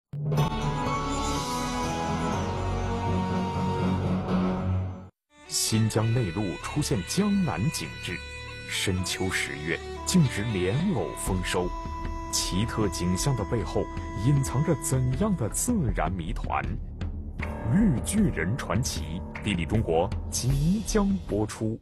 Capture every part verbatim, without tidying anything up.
新疆内陆出现江南景致，深秋十月竟值莲藕丰收。奇特景象的背后隐藏着怎样的自然谜团？绿巨人传奇，地理中国即将播出。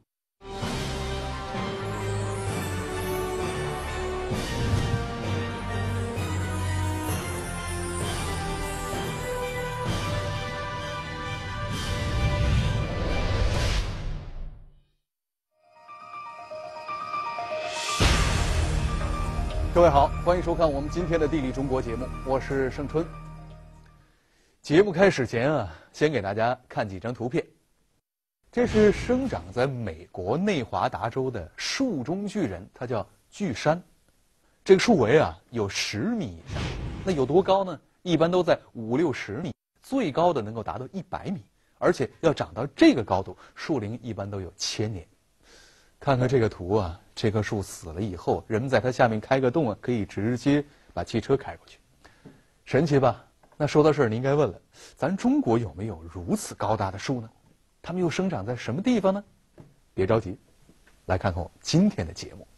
各位好，欢迎收看我们今天的《地理中国》节目，我是盛春。节目开始前啊，先给大家看几张图片。这是生长在美国内华达州的树中巨人，它叫巨杉。这个树围啊有十米以上，那有多高呢？一般都在五六十米，最高的能够达到一百米，而且要长到这个高度，树龄一般都有千年。看看这个图啊，这棵树死了以后，人们在它下面开个洞啊，可以直接把汽车开过去，神奇吧？那说到这儿，你应该问了，咱中国有没有如此高大的树呢？它们又生长在什么地方呢？别着急，来看看我今天的节目。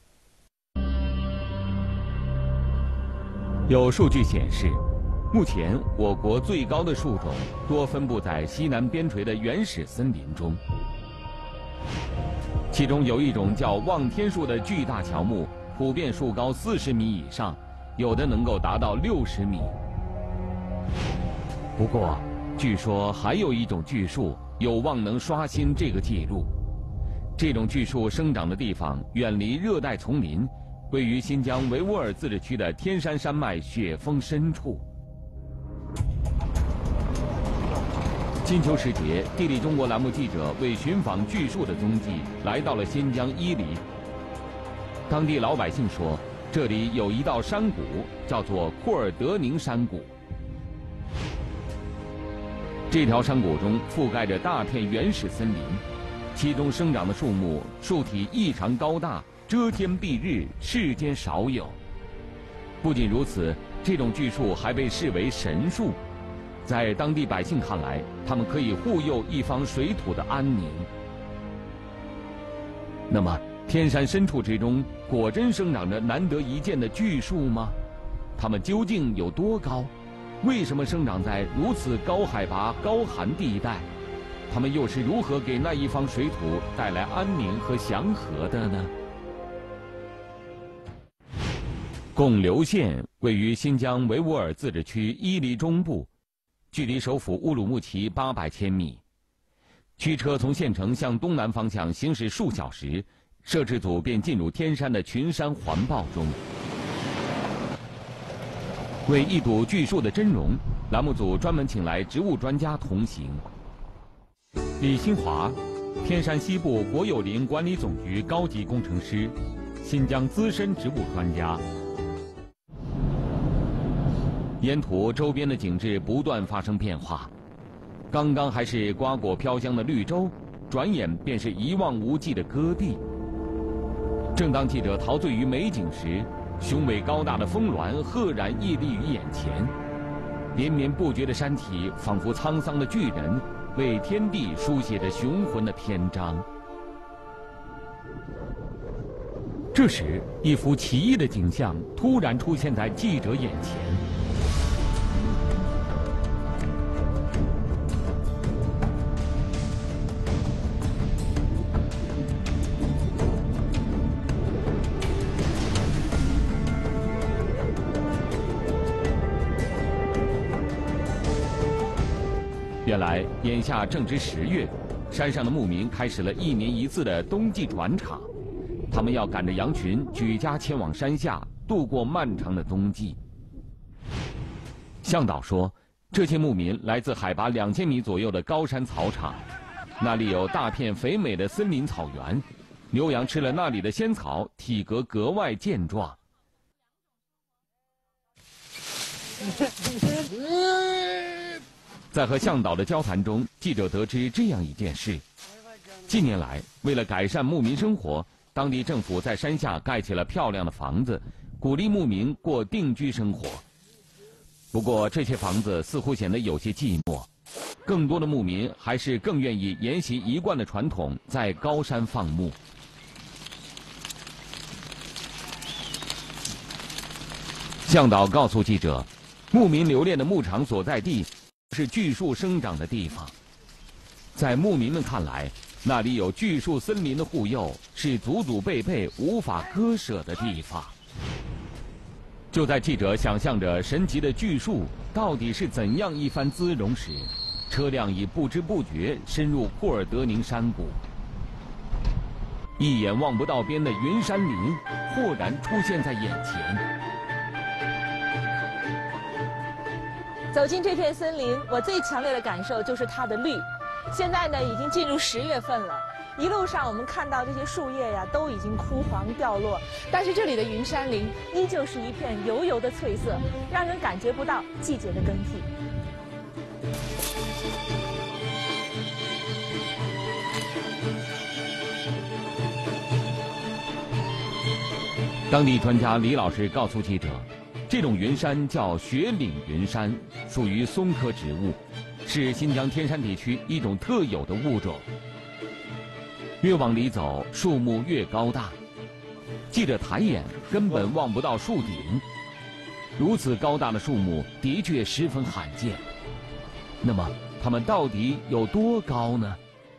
有数据显示，目前我国最高的树种多分布在西南边陲的原始森林中。其中有一种叫望天树的巨大乔木，普遍树高四十米以上，有的能够达到六十米。不过，据说还有一种巨树有望能刷新这个记录。这种巨树生长的地方远离热带丛林，位于新疆维吾尔自治区的天山山脉雪峰深处。金秋时节，地理中国栏目记者为寻访巨树的踪迹，来到了新疆伊犁。当地老百姓说，这里有一道山谷，叫做库尔德宁山谷。这条山谷中覆盖着大片原始森林，其中生长的树木树体异常高大，遮天蔽日，世间少有。不仅如此，这种巨树还被视为神树。在当地百姓看来，它们可以护佑一方水土的安宁。那么，天山深处之中，果真生长着难得一见的巨树吗？它们究竟有多高？为什么生长在如此高海拔、高寒地带？它们又是如何给那一方水土带来安宁和祥和的呢？贡流县位于新疆维吾尔自治区伊犁中部。距离首府乌鲁木齐八百千米，驱车从县城向东南方向行驶数小时，摄制组便进入天山的群山环抱中。为一睹巨树的真容，栏目组专门请来植物专家同行。李新华，天山西部国有林管理总局高级工程师，新疆资深植物专家。沿途周边的景致不断发生变化，刚刚还是瓜果飘香的绿洲，转眼便是一望无际的戈壁。正当记者陶醉于美景时，雄伟高大的峰峦赫然屹立于眼前，连绵不绝的山体仿佛沧桑的巨人，为天地书写着雄浑的篇章。这时，一幅奇异的景象突然出现在记者眼前。原来，眼下正值十月，山上的牧民开始了一年一次的冬季转场，他们要赶着羊群举家前往山下，度过漫长的冬季。向导说，这些牧民来自海拔两千米左右的高山草场，那里有大片肥美的森林草原，牛羊吃了那里的仙草，体格格外健壮。在和向导的交谈中，记者得知这样一件事：近年来，为了改善牧民生活，当地政府在山下盖起了漂亮的房子，鼓励牧民过定居生活。 不过这些房子似乎显得有些寂寞，更多的牧民还是更愿意沿袭一贯的传统，在高山放牧。向导告诉记者，牧民留恋的牧场所在地是巨树生长的地方，在牧民们看来，那里有巨树森林的护佑，是祖祖辈辈无法割舍的地方。就在记者想象着神奇的巨树到底是怎样一番姿容时，车辆已不知不觉深入库尔德宁山谷。一眼望不到边的云山林豁然出现在眼前。 走进这片森林，我最强烈的感受就是它的绿。现在呢，已经进入十月份了，一路上我们看到这些树叶呀，都已经枯黄掉落，但是这里的云山林依旧是一片油油的翠色，让人感觉不到季节的更替。 当地专家李老师告诉记者，这种云杉叫雪岭云杉，属于松科植物，是新疆天山地区一种特有的物种。越往里走，树木越高大，记者抬眼根本望不到树顶。如此高大的树木的确十分罕见。那么，它们到底有多高呢？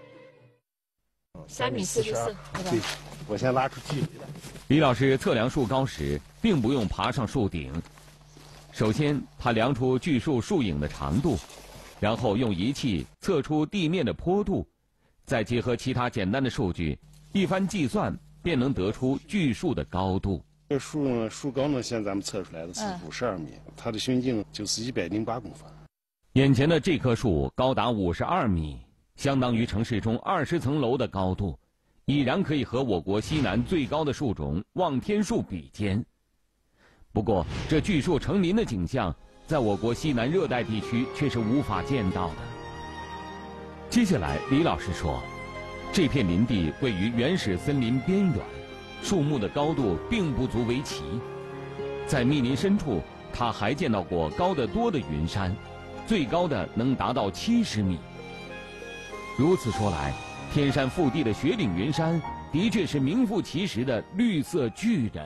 三米四十四。 对，我先拉出去。 李老师测量树高时，并不用爬上树顶。首先，他量出巨树树影的长度，然后用仪器测出地面的坡度，再结合其他简单的数据，一番计算便能得出巨树的高度。 这树呢，树高呢，现在咱们测出来的是五十二米，嗯、它的胸径就是一百零八公分。 眼前的这棵树高达五十二米，相当于城市中二十层楼的高度，已然可以和我国西南最高的树种望天树比肩。不过，这巨树成林的景象，在我国西南热带地区却是无法见到的。接下来，李老师说，这片林地位于原始森林边缘，树木的高度并不足为奇。在密林深处，他还见到过高得多的云杉，最高的能达到七十米。如此说来，天山腹地的雪岭云杉的确是名副其实的绿色巨人。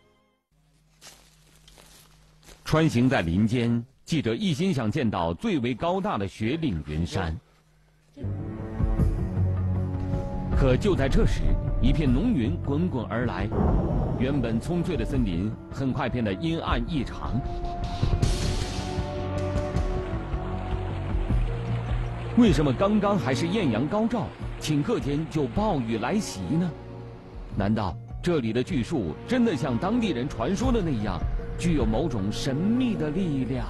穿行在林间，记者一心想见到最为高大的雪岭云杉。可就在这时，一片浓云滚滚而来，原本葱翠的森林很快变得阴暗异常。为什么刚刚还是艳阳高照，顷刻间就暴雨来袭呢？难道这里的巨树真的像当地人传说的那样，具有某种神秘的力量？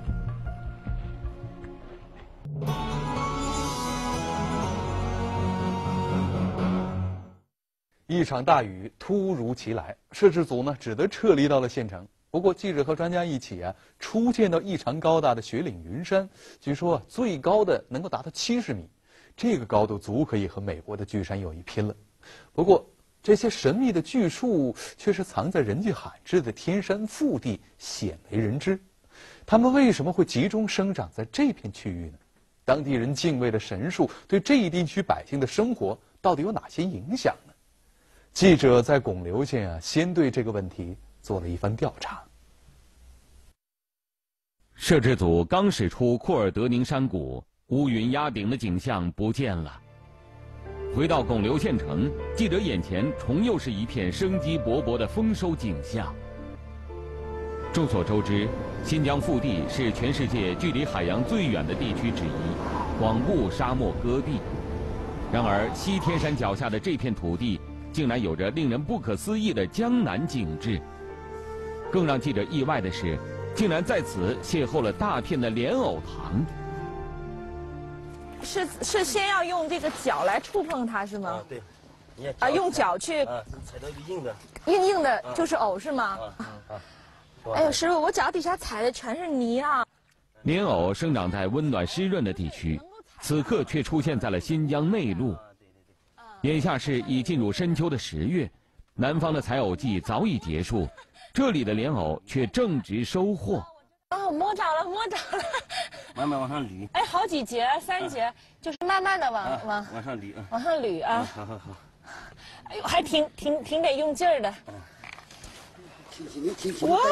一场大雨突如其来，摄制组呢只得撤离到了县城。不过，记者和专家一起啊，初见到异常高大的雪岭云杉，据说最高的能够达到七十米，这个高度足可以和美国的巨山有一拼了。不过，这些神秘的巨树却是藏在人迹罕至的天山腹地，鲜为人知。它们为什么会集中生长在这片区域呢？当地人敬畏的神树对这一地区百姓的生活到底有哪些影响呢？记者在巩留县啊，先对这个问题做了一番调查。 摄制组刚驶出库尔德宁山谷，乌云压顶的景象不见了。回到巩留县城，记者眼前重又是一片生机勃勃的丰收景象。众所周知，新疆腹地是全世界距离海洋最远的地区之一，广布沙漠戈壁。然而，西天山脚下的这片土地，竟然有着令人不可思议的江南景致。更让记者意外的是，竟然在此邂逅了大片的莲藕塘。 是是先要用这个脚来触碰它是吗？ 啊，对。你啊，用脚去。 啊，踩到硬的。 硬硬的就是藕是吗？ 啊啊。 哎呦，师傅，我脚底下踩的全是泥啊！ 莲藕生长在温暖湿润的地区，此刻却出现在了新疆内陆。眼下是已进入深秋的十月，南方的采藕季早已结束，这里的莲藕却正值收获。 哦，摸着了， 摸着了。 慢慢往上捋。 哎，好几节，三节，就是慢慢的往啊往往上捋啊。 往上捋啊。 好好好。 哎呦，还挺挺挺得用劲儿的。 挺起，你挺起。 哇！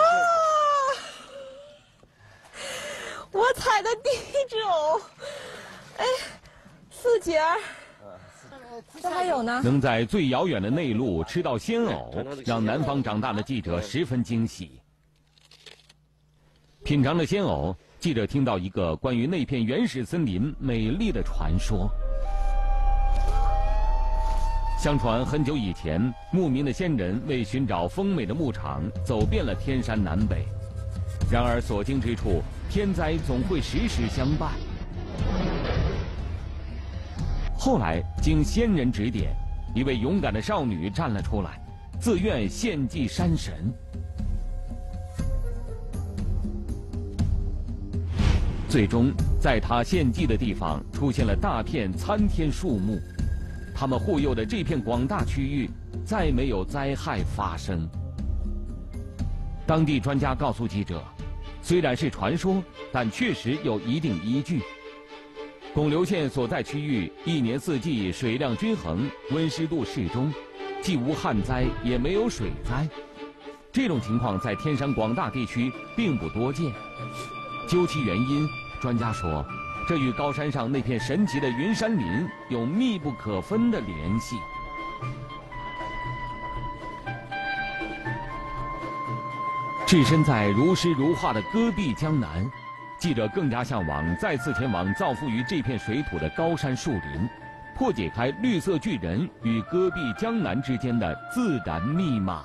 我踩的第一只藕，哎，四节儿。这还有呢。 能在最遥远的内陆吃到鲜藕，让南方长大的记者十分惊喜。品尝了鲜藕，记者听到一个关于那片原始森林美丽的传说。相传很久以前，牧民的先人为寻找丰美的牧场，走遍了天山南北。然而所经之处，天灾总会时时相伴。后来经先人指点，一位勇敢的少女站了出来，自愿献祭山神。最终，在她献祭的地方出现了大片参天树木，他们护佑的这片广大区域再没有灾害发生。当地专家告诉记者，虽然是传说，但确实有一定依据。巩留县所在区域一年四季水量均衡，温湿度适中，既无旱灾也没有水灾。这种情况在天山广大地区并不多见。究其原因，专家说，这与高山上那片神奇的云山林有密不可分的联系。置身在如诗如画的戈壁江南，记者更加向往再次前往造福于这片水土的高山树林，破解开绿色巨人与戈壁江南之间的自然密码。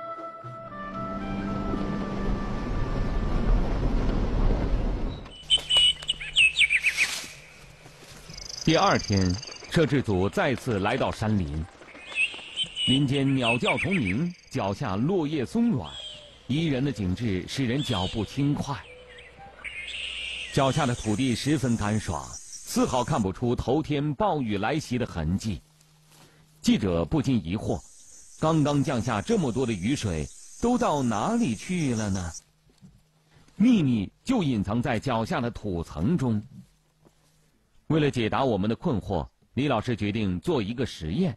第二天，摄制组再次来到山林。林间鸟叫虫鸣，脚下落叶松软，宜人的景致使人脚步轻快。脚下的土地十分干爽，丝毫看不出头天暴雨来袭的痕迹。记者不禁疑惑，刚刚降下这么多的雨水，都到哪里去了呢？秘密就隐藏在脚下的土层中。为了解答我们的困惑，李老师决定做一个实验。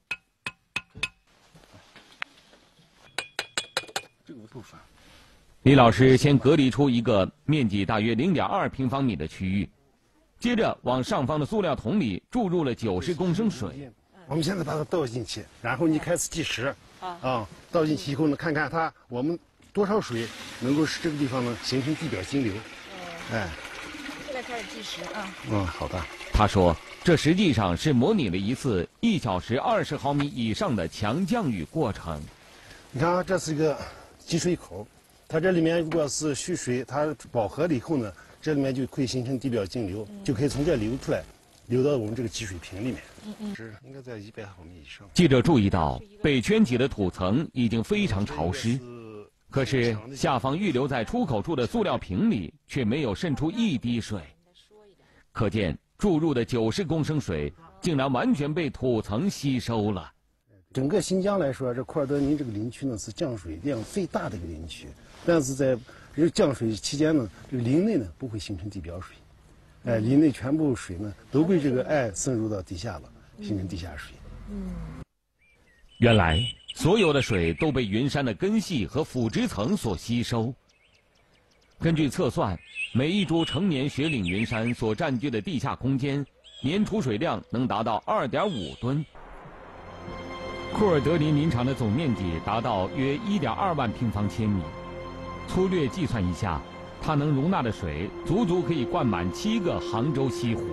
这个不烦。 李老师先隔离出一个面积大约 零点二平方米的区域，接着往上方的塑料桶里注入了九十公升水。 我们现在把它倒进去，然后你开始计时。啊，啊，倒进去以后呢，看看它我们多少水能够使这个地方呢形成地表径流。哎。 现在开始计时啊。 嗯，好的。 他说，这实际上是模拟了一次一小时二十毫米以上的强降雨过程。 你看啊，这是一个集水口，它这里面如果是蓄水，它饱和了以后呢，这里面就会形成地表径流，嗯、就可以从这流出来，流到我们这个集水瓶里面。嗯嗯，是应该在一百毫米以上。 记者注意到，被圈起的土层已经非常潮湿。可是下方预留在出口处的塑料瓶里却没有渗出一滴水，可见注入的九十公升水竟然完全被土层吸收了。 整个新疆来说，这库尔德林这个林区呢是降水量最大的一个林区，但是在这个降水期间呢，这个林内呢不会形成地表水，哎，林内全部水呢都被这个爱渗入到地下了，形成地下水。 嗯， 原来所有的水都被云山的根系和腐殖层所吸收。根据测算，每一株成年雪岭云杉所占据的地下空间，年储水量能达到 二点五吨。库尔德林林场的总面积达到约 一点二万平方千米，粗略计算一下，它能容纳的水足足可以灌满七个杭州西湖。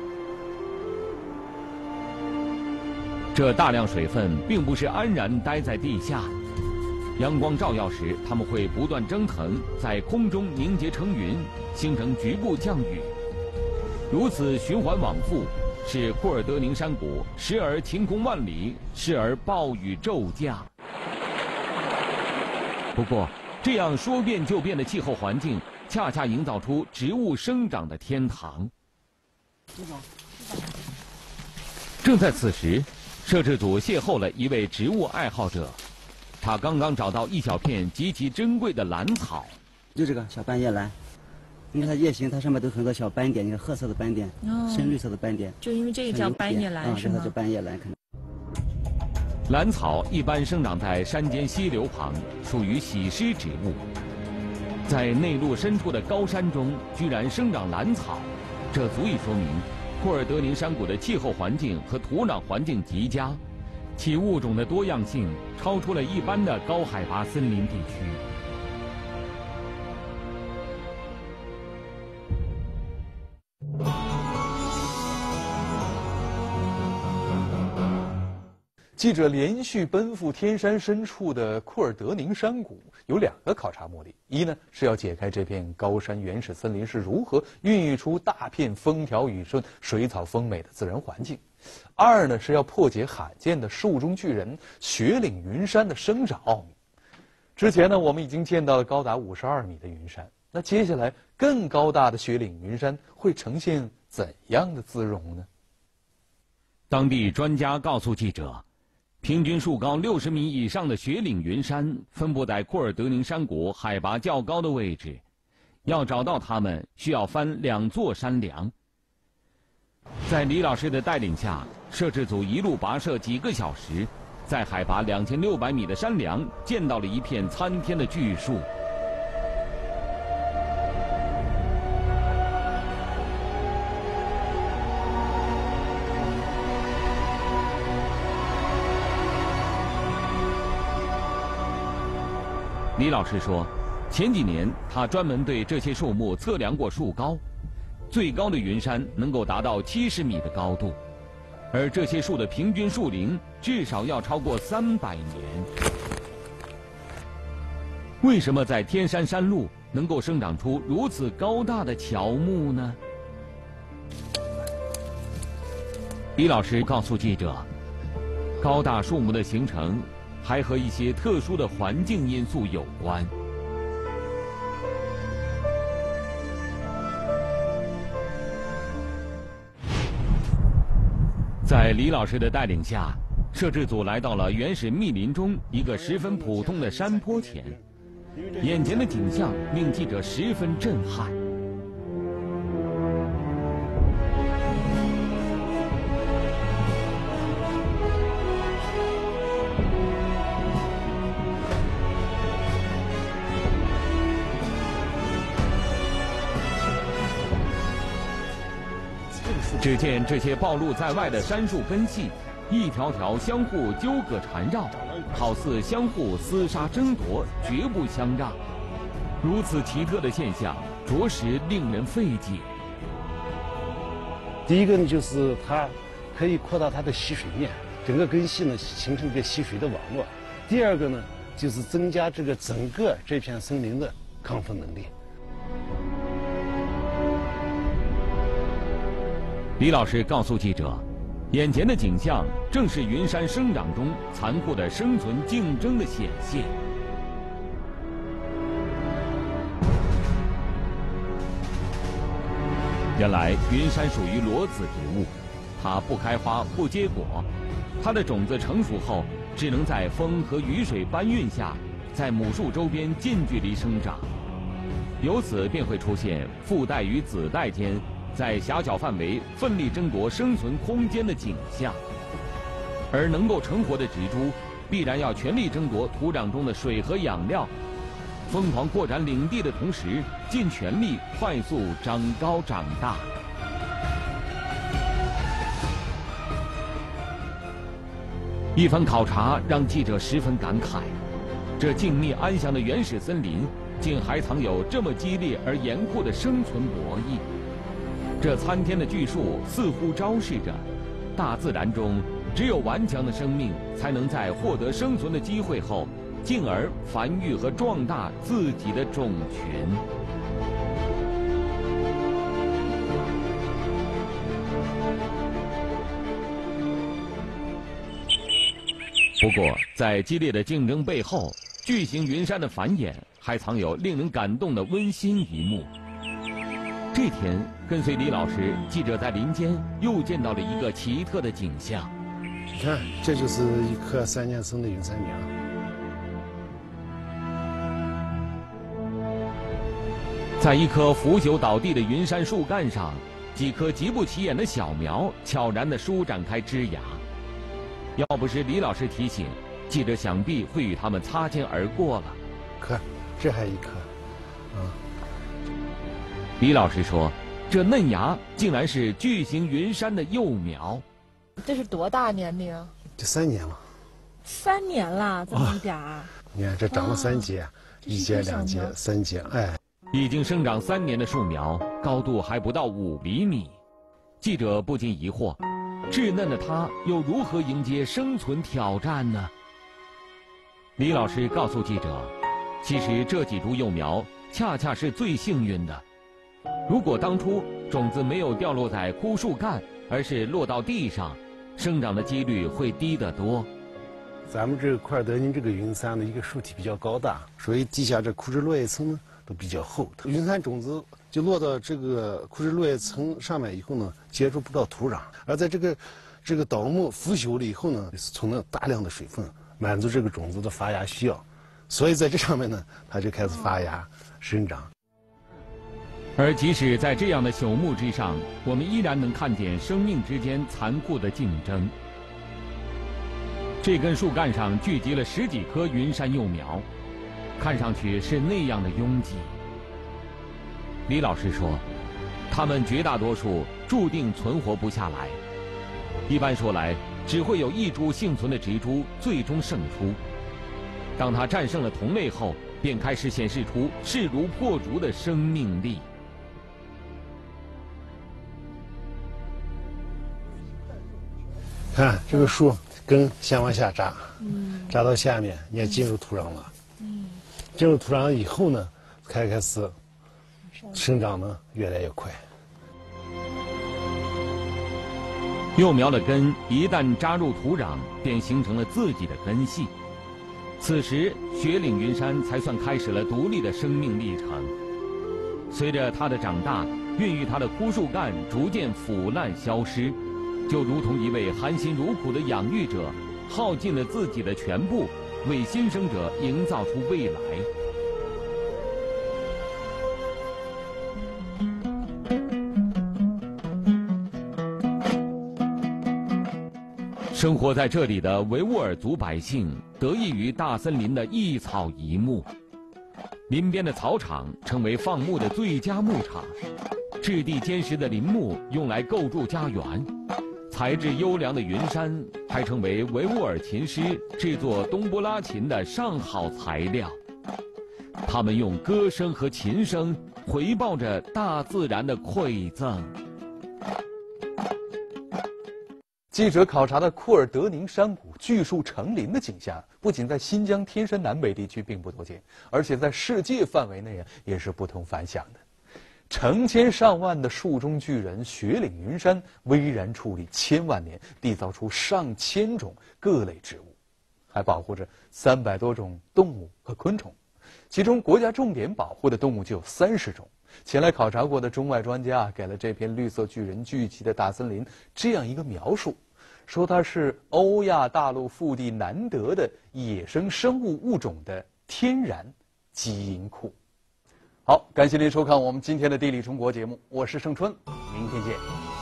这大量水分并不是安然待在地下，阳光照耀时，它们会不断蒸腾，在空中凝结成云，形成局部降雨。如此循环往复，使库尔德宁山谷时而晴空万里，时而暴雨骤降。不过，这样说变就变的气候环境，恰恰营造出植物生长的天堂。正在此时，摄制组邂逅了一位植物爱好者，他刚刚找到一小片极其珍贵的兰草。 就这个小半叶兰， 因为它叶形，它上面都很多小斑点，你看褐色的斑点， 哦深绿色的斑点， 就因为这个叫斑叶兰啊， 是吗这它叫？斑叶兰，可能。 兰草一般生长在山间溪流旁，属于喜湿植物。在内陆深处的高山中，居然生长兰草，这足以说明库尔德宁山谷的气候环境和土壤环境极佳，其物种的多样性超出了一般的高海拔森林地区。 记者连续奔赴天山深处的库尔德宁山谷，有两个考察目的：一呢是要解开这片高山原始森林是如何孕育出大片风调雨顺、水草丰美的自然环境；二呢是要破解罕见的树中巨人雪岭云杉的生长奥秘。之前呢，我们已经见到了高达五十二米的云杉，那接下来更高大的雪岭云杉会呈现怎样的姿容呢？ 当地专家告诉记者，平均树高六十米以上的雪岭云杉分布在库尔德宁山谷海拔较高的位置，要找到它们需要翻两座山梁。在李老师的带领下，摄制组一路跋涉几个小时，在海拔两千六百米的山梁见到了一片参天的巨树。李老师说，前几年他专门对这些树木测量过树高，最高的云杉能够达到七十米的高度，而这些树的平均树龄至少要超过三百年。为什么在天山山路能够生长出如此高大的乔木呢？李老师告诉记者，高大树木的形成还和一些特殊的环境因素有关。在李老师的带领下，摄制组来到了原始密林中一个十分普通的山坡前，眼前的景象令记者十分震撼。只见这些暴露在外的杉树根系，一条条相互纠葛缠绕，好似相互厮杀争夺，绝不相让。如此奇特的现象，着实令人费解。 第一个呢，就是它可以扩大它的吸水面，整个根系呢形成一个吸水的网络。第二个呢，就是增加这个整个这片森林的抗风能力。 李老师告诉记者，眼前的景象正是云杉生长中残酷的生存竞争的显现。原来云杉属于裸子植物，它不开花不结果，它的种子成熟后只能在风和雨水搬运下，在母树周边近距离生长，由此便会出现父代与子代间在狭小范围奋力争夺生存空间的景象。而能够成活的植株，必然要全力争夺土壤中的水和养料，疯狂扩展领地的同时，尽全力快速长高长大。一番考察让记者十分感慨，这静谧安详的原始森林，竟还藏有这么激烈而严酷的生存博弈。这参天的巨树似乎昭示着，大自然中只有顽强的生命才能在获得生存的机会后，进而繁育和壮大自己的种群。不过，在激烈的竞争背后，巨型云杉的繁衍还藏有令人感动的温馨一幕。这天，跟随李老师，记者在林间又见到了一个奇特的景象。 你看，这就是一棵三年生的云杉苗。 在一棵腐朽倒地的云杉树干上，几棵极不起眼的小苗悄然地舒展开枝芽。要不是李老师提醒，记者想必会与他们擦肩而过了。 看，这还一棵，啊。 李老师说，这嫩芽竟然是巨型云杉的幼苗。 这是多大年龄？ 这三年了。 三年了，这么一点儿。 你看，这长了三节，一节、两节、三节，哎。 已经生长三年的树苗，高度还不到五厘米。记者不禁疑惑，稚嫩的它又如何迎接生存挑战呢？李老师告诉记者，其实这几株幼苗恰恰是最幸运的。如果当初种子没有掉落在枯树干，而是落到地上，生长的几率会低得多。 咱们这个库尔德宁这个云杉的一个树体比较高大，所以地下这枯枝落叶层呢都比较厚。云杉种子就落到这个枯枝落叶层上面以后呢，接触不到土壤，而在这个这个倒木腐朽了以后呢，存了大量的水分，满足这个种子的发芽需要，所以在这上面呢，它就开始发芽生长。 而即使在这样的朽木之上，我们依然能看见生命之间残酷的竞争。这根树干上聚集了十几棵云杉幼苗，看上去是那样的拥挤。李老师说，它们绝大多数注定存活不下来。一般说来，只会有一株幸存的植株最终胜出。当它战胜了同类后，便开始显示出势如破竹的生命力。 看这个树根先往下扎，嗯，扎到下面，你也进入土壤了，嗯，进入土壤以后呢，开开始生长呢越来越快。 幼苗的根一旦扎入土壤，便形成了自己的根系。此时，雪岭云杉才算开始了独立的生命历程。随着它的长大，孕育它的枯树干逐渐腐烂消失。就如同一位含辛茹苦的养育者，耗尽了自己的全部，为新生者营造出未来。生活在这里的维吾尔族百姓得益于大森林的一草一木，林边的草场成为放牧的最佳牧场，质地坚实的林木用来构筑家园。材质优良的云杉还成为维吾尔琴师制作冬不拉琴的上好材料。他们用歌声和琴声回报着大自然的馈赠。 记者考察的库尔德宁山谷巨树成林的景象，不仅在新疆天山南北地区并不多见，而且在世界范围内啊也是不同凡响的。成千上万的树中巨人雪岭云杉巍然矗立千万年，缔造出上千种各类植物，还保护着三百多种动物和昆虫，其中国家重点保护的动物就有三十种。前来考察过的中外专家给了这片绿色巨人聚集的大森林这样一个描述，说它是欧亚大陆腹地难得的野生生物物种的天然基因库。好，感谢您收看我们今天的地理中国节目，我是盛春，明天见。